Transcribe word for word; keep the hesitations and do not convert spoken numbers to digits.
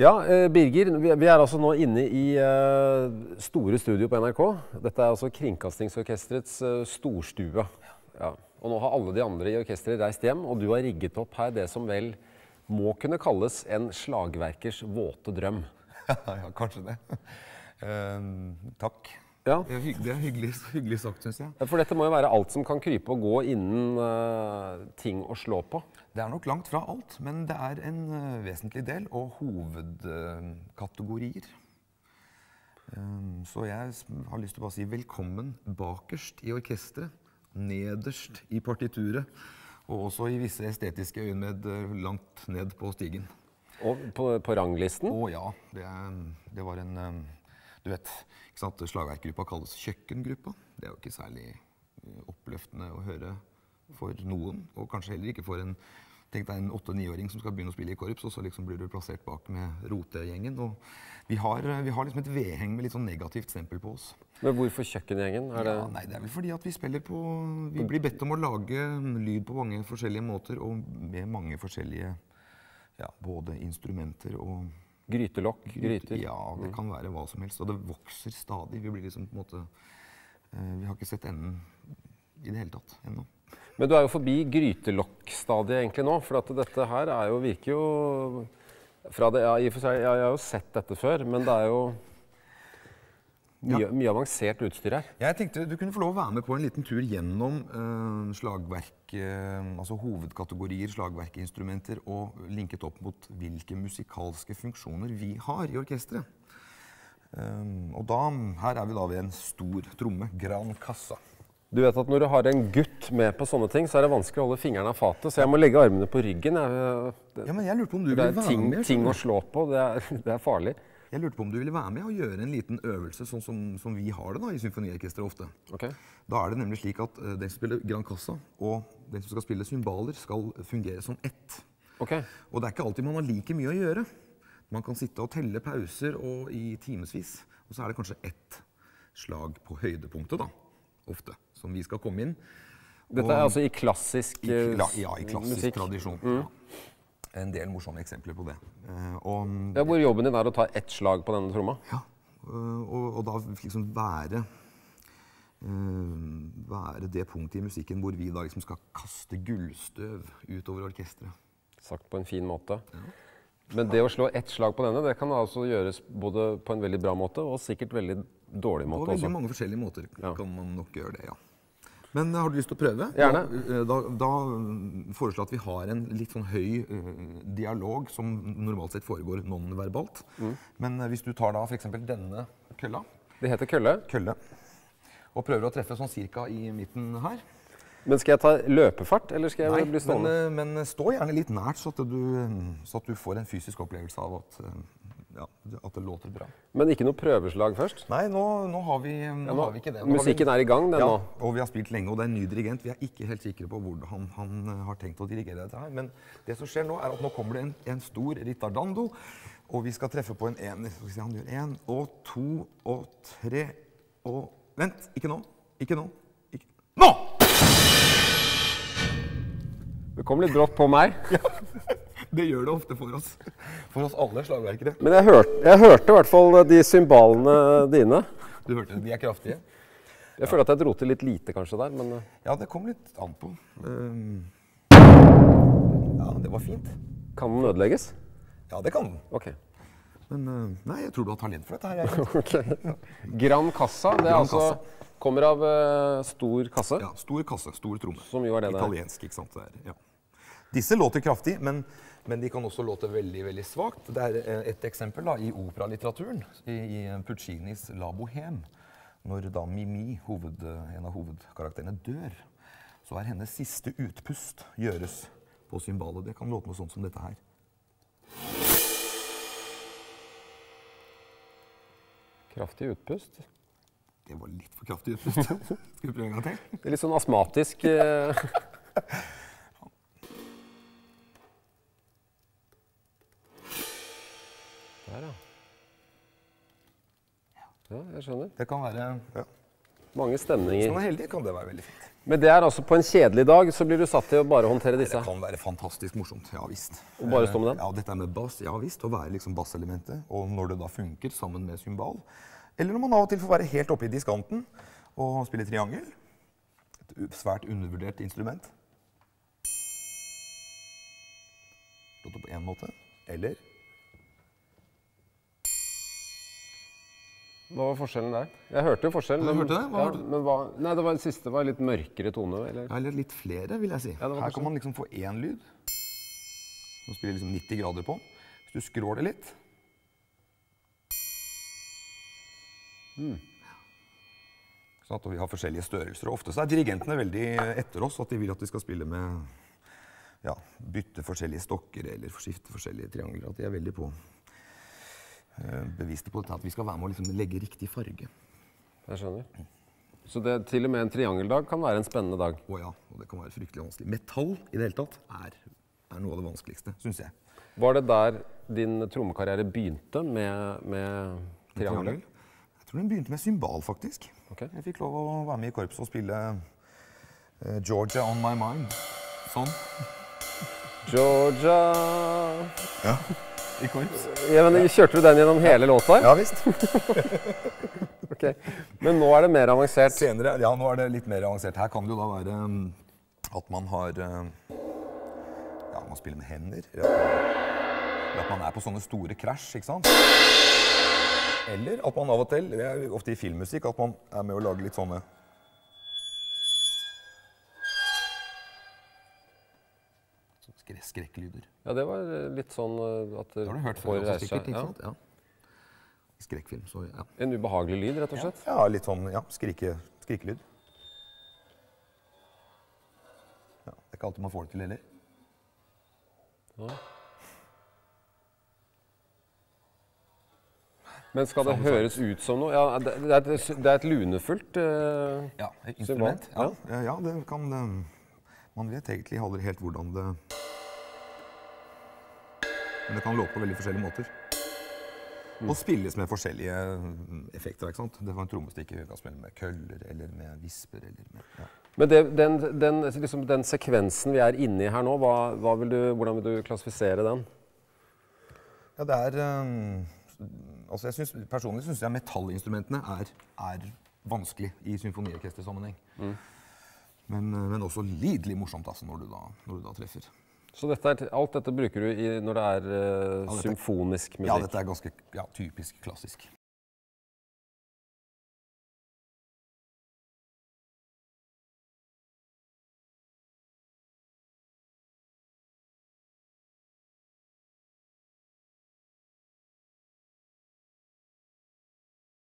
Ja, eh, Birger, vi, vi er altså nå inne i eh, store studio på N R K. Dette er altså Kringkastingsorkesterets eh, storstue. Ja. Og nå har alle de andre i orkestret reist hjem, og du har rigget opp her det som vel må kunne kalles en slagverkers våte drøm. Ja, kanskje det. Uh, takk. Ja. Det er hyggelig, det er hyggelig, hyggelig sagt, synes jeg. Ja, for dette må jo være alt som kan krype og gå innen uh, ting å slå på. Det er nok langt fra alt, men det er en uh, vesentlig del og hovedkategorier. Uh, um, så jeg har lyst til å bare si velkommen bakerst i orkestret, nederst i partituret, og også i visse estetiske øyemed uh, langt ned på stigen. Og på, på ranglisten? Å ja, det, det var en, um, du vet, ikke sant, slagverkgruppa kalles kjøkkengruppa. Det er jo ikke særlig oppløftende å høre for noen, og kanskje heller ikke for en, tenk deg en åtte-niåring som skal begynne å spille i korps, og så liksom blir du plassert bak med rotegjengen. Og vi har, vi har liksom et vedheng med litt sånn negativt stempel på oss. Men hvorfor kjøkkengjengen? Er det... Ja, nei, det er vel fordi at vi spiller på, vi blir bedt om å lage lyd på mange forskjellige måter, og med mange forskjellige, ja, både instrumenter og... Grytelokk, gryter? Ja, det kan være hva som helst, og det vokser stadig. Vi blir liksom på en måte, uh, vi har ikke sett enden i det hele tatt ennå. Men du er jo forbi grytelokk-stadiet egentlig nå, for at dette her er jo, virker jo, fra det, ja, i og for seg, jeg har jo sett dette før, men det er jo mye, ja. mye avansert utstyr her. Jeg tenkte du kunne få lov å være med på en liten tur gjennom uh, slagverk, uh, altså hovedkategorier, slagverkinstrumenter, og linket opp mot hvilke musikalske funksjoner vi har i orkestret. Um, og da, her er vi da ved en stor tromme, Gran Cassa. Du vet at når du har en gutt med på sånne ting, så er det vanskelig å holde fingrene av fatet, så jeg må legge armene på ryggen. Jeg, det, ja, men jeg lurte på om du ville være ting, med. Ting å slå på, det er, det er farlig. Jeg lurte på om du ville være med og gjøre en liten øvelse, sånn som, som vi har det da, i symfoniorkestret ofte. Okay. Da er det nemlig slik at uh, den som spiller Gran Cassa og den som skal spille cymbaler skal fungere som ett. Okay. Og det er ikke alltid man har like mye å gjøre. Man kan sitte og telle pauser og i timesvis, og så er det kanskje ett slag på høydepunktet da, ofte, som vi skal komme inn. Dette er og, altså i klassisk i, ja, ja, i klassisk musikk. Tradisjon. Mm. Ja. En del morsomme eksempler på det. Uh, og, ja, hvor jobben din er å ta ett slag på denne tromma? Ja, uh, og, og da liksom være, uh, være det punktet i musikken hvor vi da liksom skal kaste gullstøv utover orkestret. Sagt på en fin måte. Ja. Men det å slå ett slag på denne, det kan altså gjøres både på en veldig bra måte og sikkert veldig dårlig måte også. På veldig mange forskjellige måter ja. Kan man nok gjøre det, ja. Men har du lyst til å prøve? Gjerne. Da, da, da foreslår at vi har en litt sånn høy uh, dialog som normalt sett foregår non-verbalt. Mm. Men uh, hvis du tar da for eksempel denne kølla. Det heter kølle? Kølle. Og prøver å treffe sånn cirka i midten her. Men skal jeg ta løpefart, eller skal jeg Nei, bli stående? Men, men stå gjerne litt nært, så at, du, så at du får en fysisk opplevelse av at, ja, at det låter bra. Men ikke noe prøveslag først? Nei, nå, nå, har, vi, nå, ja, nå har vi ikke det. Nå musikken vi, er i gang, den ja, nå? Og vi har spilt lenge, og det er en ny dirigent. Vi er ikke helt sikre på hvordan han, han har tenkt å dirigere dette her. Men det som skjer nå, er at nå kommer det en, en stor ritardando, og vi skal treffe på en ener. Så skal vi se, han gjør en, og to, og tre, og... Vent, ikke nå, ikke nå, ikke... Nå! Det kom litt brått på meg. Ja, det gjør det ofte for oss. For oss alle slagverkere. Men jeg hørte, jeg hørte i hvert fall de cymbalene dine. Du hørte det, de er kraftige. Jeg føler at jeg dro til litt lite kanskje der, men... Ja, det kom litt an på. Um, ja, det var fint. Kan den ødelegges? Ja, det kan den. Ok. Men uh, nei, jeg tror du har talent for dette her. Okay. Gran Cassa, det er Gran altså... Cassa. Kommer av uh, stor kasse? Ja, stor kasse, stor tromme. Som jo er det Italiensk, ikke sant? Det er, ja. Disse låter kraftig, men, men de kan også låte veldig, veldig svagt. Det er et eksempel da, i operalitteraturen, i, i Puccinis La Bohème. Når da Mimi, hoved, en av hovedkarakterene, dør, så er hennes siste utpust gjøres på cymbalet. Det kan låte noe sånt som dette her. Kraftig utpust? Det var litt for kraftig utpust. Skal vi prøve en gang til? Det er litt sånn astmatisk. Eh... Der, ja. Ja, jeg skjønner. Det kan være... Ja. Mange stemninger. Hvis man er heldig, kan det være veldig fint. Men det er altså på en kjedelig dag, så blir du satt til å bare håndtere disse? Det kan være fantastisk morsomt, ja visst. Og bare stå med den? Ja, dette er med bass, ja visst, å være liksom basselementet, og når det da funker sammen med symbal. Eller når man av og til får være helt oppe i diskanten og spille triangel. Et svært undervurdert instrument. Låter på en måte, eller... Hva var forskjellen der? Jeg hørte jo forskjellen. Du Men, hørte det? Hva ja, hørte du? men hva, nei, det var det siste var litt mørkere tone, eller? Ja, eller litt flere, vil jeg si. Ja, det var Her kanskje- kan man liksom få én lyd, som spiller liksom nitti grader på. Hvis du skrår det litt. Mm. Sånn at vi har forskjellige størrelser. Og ofte så er dirigentene veldig etter oss, at de vil at vi skal spille med, ja, bytte forskjellige stokker eller skifte forskjellige triangler. At de er veldig på, eh, bevisste på dette, at vi skal være med å liksom legge riktig farge. Jeg skjønner. Så det, til og med en triangeldag kan være en spennende dag? Å ja, og det kan være fryktelig vanskelig. Metall i det hele tatt er, er noe av det vanskeligste, synes jeg. Var det der din trommekarriere begynte med, med triangel? Jeg tror den begynte med symbal, faktisk. Ok. Jeg fikk lov å være med i korpset og spille eh, Georgia on my mind. Sånn. Georgia... Ja, i korps. Ja, men kjørte du den gjennom hele låta? Ja, visst. Ok. Men nå er det mer avansert. Senere, ja, nå er det litt mer avansert. Her kan det jo da være um, at man har, uh, ja, man spiller med hender. Eller at man er på sånne store krasj, ikke sant? Eller at man av og til, det er ofte i filmmusikk, at man er med å lage litt sånne skre- skrekklyder. Ja, det var litt sånn uh, at Det har du hørt får før, også, reise sikkert, seg. ikke Ja. sant? Ja. I skrekkfilm, så ja. En ubehagelig lyd, rett og slett. Ja, litt sånn, ja, skrike, skrikelyd. Ja, det er ikke alltid man får det til heller. Ja. Men skal det Samme høres ut som noe? Ja, det, det, er, et, det er et lunefullt uh, Ja, et instrument. symbol. Ja, ja, det kan... eh, Man vet egentlig aldri helt hvordan det... Men det kan låte på veldig forskjellige måter. Og spilles med forskjellige mm, effekter, ikke sant? Det var en trommestikke vi kan spille med køller, eller med visper, eller med... Ja. Men det, den, den, liksom den sekvensen vi er inne i her nå, hva, hva vil du, hvordan vil du klassifisere den? Ja, det er... Um, altså jeg synes, personlig synes jeg metallinstrumentene er, er vanskelig i symfoniorkestersammenheng. Mm. Men, men også lidelig morsomt altså, når, du da, når du da treffer. Så dette er, alt dette bruker du i, når det er uh, dette- symfonisk musikk? Ja, dette er ganske ja, typisk klassisk.